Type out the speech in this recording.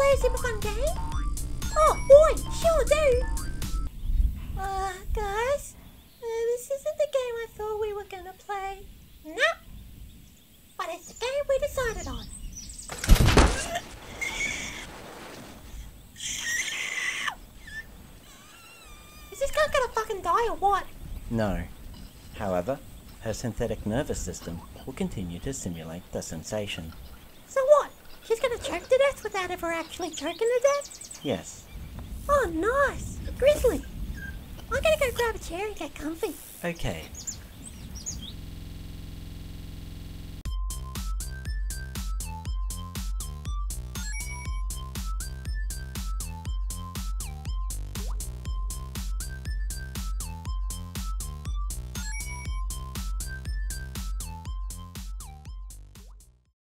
play a super fun game? Oh boy, sure do! Guys, this isn't the game I thought we were gonna play. Nah, but it's the game we decided on. Is this guy gonna fucking die or what? No. However, her synthetic nervous system will continue to simulate the sensation. So what? She's gonna choke to death without ever actually choking to death? Yes. Oh, nice! Grizzly! I'm gonna go grab a chair and get comfy. Okay,